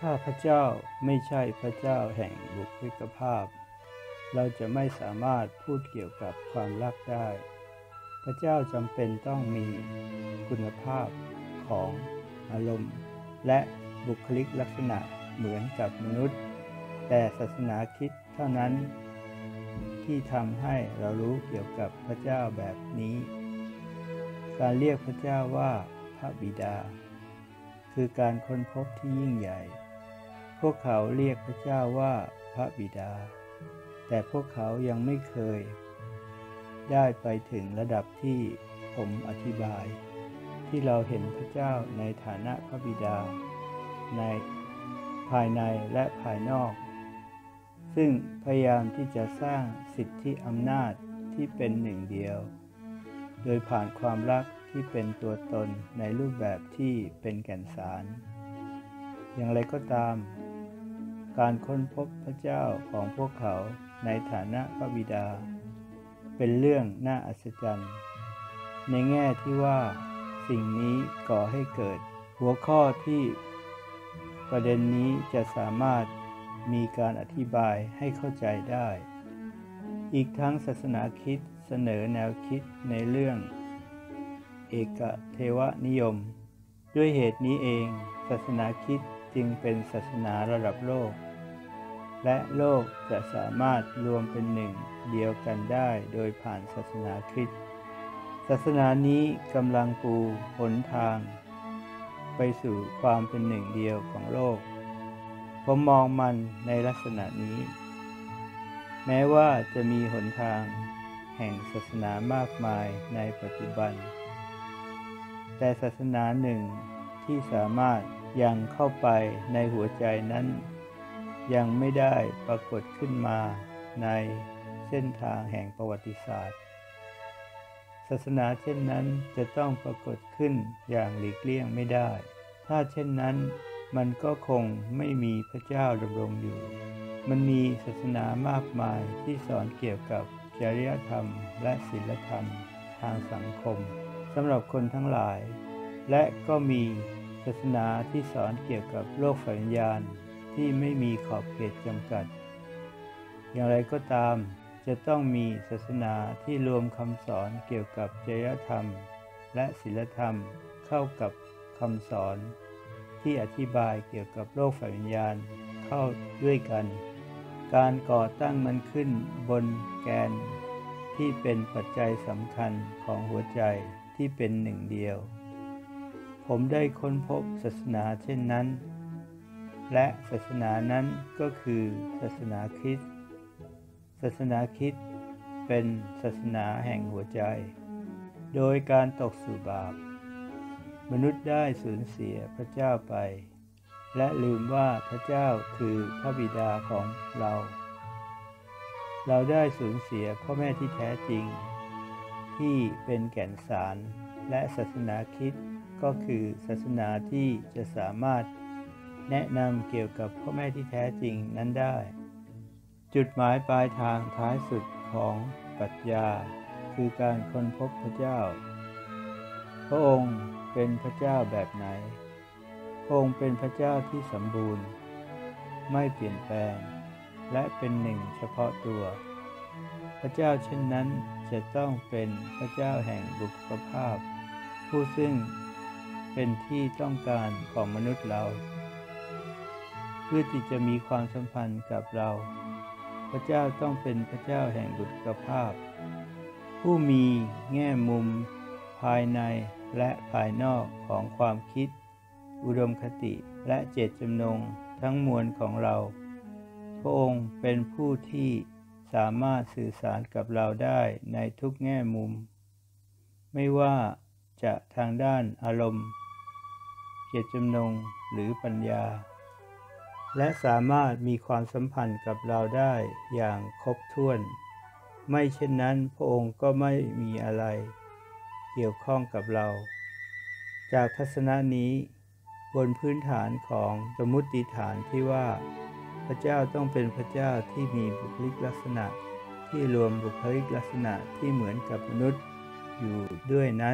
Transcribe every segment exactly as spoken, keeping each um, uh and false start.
ถ้าพระเจ้าไม่ใช่พระเจ้าแห่งบุคลิกภาพเราจะไม่สามารถพูดเกี่ยวกับความรักได้พระเจ้าจำเป็นต้องมีคุณภาพของอารมณ์และบุคลิกลักษณะเหมือนกับมนุษย์แต่ศาสนาคริสต์เท่านั้นที่ทำให้เรารู้เกี่ยวกับพระเจ้าแบบนี้การเรียกพระเจ้าว่าพระบิดาคือการค้นพบที่ยิ่งใหญ่พวกเขาเรียกพระเจ้าว่าพระบิดาแต่พวกเขายังไม่เคยได้ไปถึงระดับที่ผมอธิบายที่เราเห็นพระเจ้าในฐานะพระบิดาในภายในและภายนอกซึ่งพยายามที่จะสร้างสิทธิอำนาจที่เป็นหนึ่งเดียวโดยผ่านความรักที่เป็นตัวตนในรูปแบบที่เป็นแก่นสารอย่างไรก็ตามการค้นพบพระเจ้าของพวกเขาในฐานะพระบิดาเป็นเรื่องน่าอัศจรรย์ในแง่ที่ว่าสิ่งนี้ก่อให้เกิดหัวข้อที่ประเด็นนี้จะสามารถมีการอธิบายให้เข้าใจได้อีกทั้งศาสนาคริสต์เสนอแนวคิดในเรื่องเอกเทวนิยมด้วยเหตุนี้เองศาสนาคริสต์จึงเป็นศาสนาระดับโลกและโลกจะสามารถรวมเป็นหนึ่งเดียวกันได้โดยผ่านศาสนาคริสต์ศาสนานี้กำลังปูหนทางไปสู่ความเป็นหนึ่งเดียวของโลกผมมองมันในลักษณะนี้แม้ว่าจะมีหนทางแห่งศาสนามากมายในปัจจุบันแต่ศาสนาหนึ่งที่สามารถยังเข้าไปในหัวใจนั้นยังไม่ได้ปรากฏขึ้นมาในเส้นทางแห่งประวัติศาสตร์ศาสนาเช่นนั้นจะต้องปรากฏขึ้นอย่างหลีกเลี่ยงไม่ได้ถ้าเช่นนั้นมันก็คงไม่มีพระเจ้าดำรงอยู่มันมีศาสนามากมายที่สอนเกี่ยวกับจริยธรรมและศีลธรรมทางสังคมสำหรับคนทั้งหลายและก็มีศาสนาที่สอนเกี่ยวกับโลกฝ่ายวิญญาณที่ไม่มีขอบเขตจำกัดอย่างไรก็ตามจะต้องมีศาสนาที่รวมคำสอนเกี่ยวกับจริยธรรมและศีลธรรมเข้ากับคำสอนที่อธิบายเกี่ยวกับโลกฝ่ายวิญญาณเข้าด้วยกันการก่อตั้งมันขึ้นบนแกนที่เป็นปัจจัยสำคัญของหัวใจที่เป็นหนึ่งเดียวผมได้ค้นพบศาสนาเช่นนั้นและศาสนานั้นก็คือศาสนาคริสต์ศาสนาคริสต์เป็นศาสนาแห่งหัวใจโดยการตกสู่บาปมนุษย์ได้สูญเสียพระเจ้าไปและลืมว่าพระเจ้าคือพระบิดาของเราเราได้สูญเสียพ่อแม่ที่แท้จริงที่เป็นแก่นสารและศาสนาคริสต์ก็คือศาสนาที่จะสามารถแนะนำเกี่ยวกับพ่อแม่ที่แท้จริงนั้นได้จุดหมายปลายทางท้ายสุดของปรัชญาคือการค้นพบพระเจ้าพระองค์เป็นพระเจ้าแบบไหนพระองค์เป็นพระเจ้าที่สมบูรณ์ไม่เปลี่ยนแปลงและเป็นหนึ่งเฉพาะตัวพระเจ้าเช่นนั้นจะต้องเป็นพระเจ้าแห่งบุคลิกภาพผู้ซึ่งเป็นที่ต้องการของมนุษย์เราเพื่อที่จะมีความสัมพันธ์กับเราพระเจ้าต้องเป็นพระเจ้าแห่งบุคลิกภาพผู้มีแง่มุมภายในและภายนอกของความคิดอุดมคติและเจตจำนงทั้งมวลของเราพระองค์เป็นผู้ที่สามารถสื่อสารกับเราได้ในทุกแง่มุมไม่ว่าจะทางด้านอารมณ์เจตจำนงหรือปัญญาและสามารถมีความสัมพันธ์กับเราได้อย่างครบถ้วนไม่เช่นนั้นพระองค์ก็ไม่มีอะไรเกี่ยวข้องกับเราจากทัศนะนี้บนพื้นฐานของสมมุติฐานที่ว่าพระเจ้าต้องเป็นพระเจ้าที่มีบุคลิกลักษณะที่รวมบุคลิกลักษณะที่เหมือนกับมนุษย์อยู่ด้วยนั้น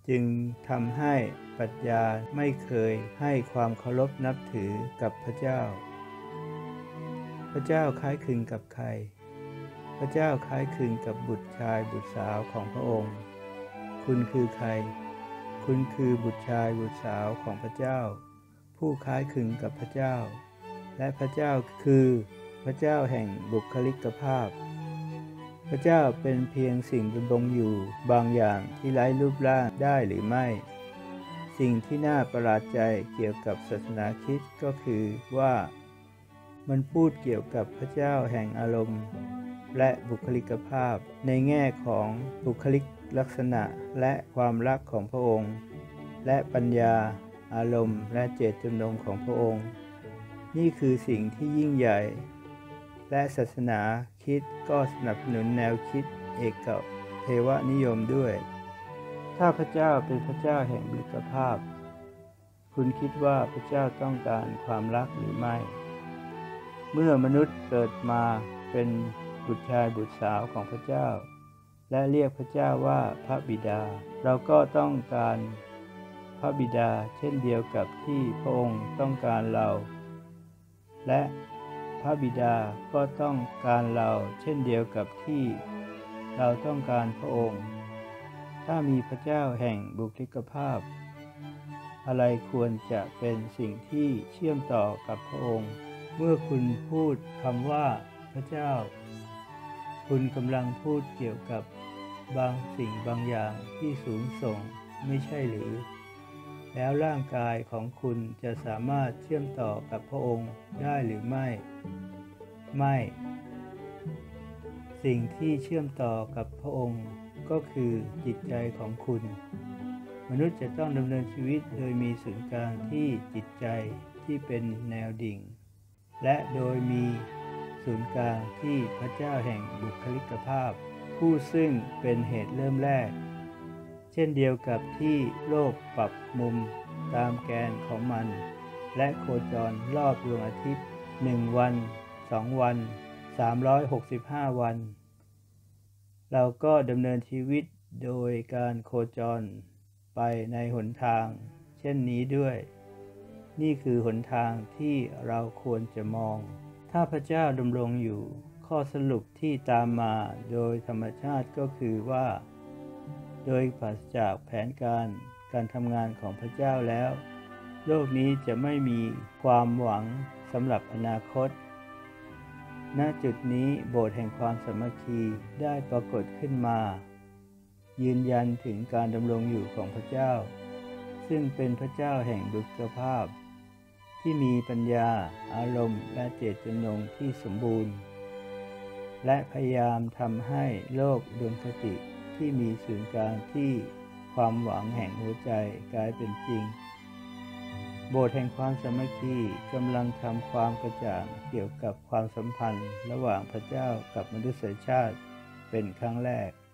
จึงทำให้ปรัชญาไม่เคยให้ความเคารพนับถือกับพระเจ้าพระเจ้าคล้ายคลึงกับใครพระเจ้าคล้ายคลึงกับบุตรชายบุตรสาวของพระองค์คุณคือใครคุณคือบุตรชายบุตรสาวของพระเจ้าผู้คล้ายคลึงกับพระเจ้าและพระเจ้าคือพระเจ้าแห่งบุคลิกภาพพระเจ้าเป็นเพียงสิ่งดำรงอยู่บางอย่างที่ไร้รูปร่างได้หรือไม่สิ่งที่น่าประหลาดใจเกี่ยวกับศาสนาคริสต์ก็คือว่ามันพูดเกี่ยวกับพระเจ้าแห่งอารมณ์และบุคลิกภาพในแง่ของบุคลิกลักษณะและความรักของพระองค์และปัญญาอารมณ์และเจตจำนงของพระองค์นี่คือสิ่งที่ยิ่งใหญ่และศาสนาคริสต์ก็สนับสนุนแนวคิดเอกเทวนิยมด้วยถ้าพระเจ้าเป็นพระเจ้าแห่งบุคลิกภาพคุณคิดว่าพระเจ้าต้องการความรักหรือไม่เมื่อมนุษย์เกิดมาเป็นบุตรชายบุตรสาวของพระเจ้าและเรียกพระเจ้าว่าพระบิดาเราก็ต้องการพระบิดาเช่นเดียวกับที่พระองค์ต้องการเราและพระบิดาก็ต้องการเราเช่นเดียวกับที่เราต้องการพระองค์ถ้ามีพระเจ้าแห่งบุคลิกภาพอะไรควรจะเป็นสิ่งที่เชื่อมต่อกับพระองค์เมื่อคุณพูดคำว่าพระเจ้าคุณกำลังพูดเกี่ยวกับบางสิ่งบางอย่างที่สูงส่งไม่ใช่หรือแล้วร่างกายของคุณจะสามารถเชื่อมต่อกับพระองค์ได้หรือไม่ไม่สิ่งที่เชื่อมต่อกับพระองค์ก็คือจิตใจของคุณมนุษย์จะต้องดำเนินชีวิตโดยมีศูนย์กลางที่จิตใจที่เป็นแนวดิ่งและโดยมีศูนย์กลางที่พระเจ้าแห่งบุคลิกภาพผู้ซึ่งเป็นเหตุเริ่มแรกเช่นเดียวกับที่โลกปรับมุมตามแกนของมันและโคจรรอบดวงอาทิตย์หนึ่งวันสองวันสามร้อยหกสิบห้าวันเราก็ดำเนินชีวิตโดยการโคจรไปในหนทางเช่นนี้ด้วยนี่คือหนทางที่เราควรจะมองถ้าพระเจ้าดำรงอยู่ข้อสรุปที่ตามมาโดยธรรมชาติก็คือว่าโดยปราศจากแผนการการทำงานของพระเจ้าแล้วโลกนี้จะไม่มีความหวังสำหรับอนาคตณจุดนี้โบสถ์แห่งความสามัคคีได้ปรากฏขึ้นมายืนยันถึงการดำรงอยู่ของพระเจ้าซึ่งเป็นพระเจ้าแห่งบุคลิกภาพที่มีปัญญาอารมณ์และเจตจำนงที่สมบูรณ์และพยายามทำให้โลกดวงคติที่มีศูนย์กลางที่ความหวังแห่งหัวใจกลายเป็นจริงโบสถ์แห่งความสามัคคีกำลังทำความกระจ่างเกี่ยวกับความสัมพันธ์ระหว่างพระเจ้ากับมนุษยชาติเป็นครั้งแรก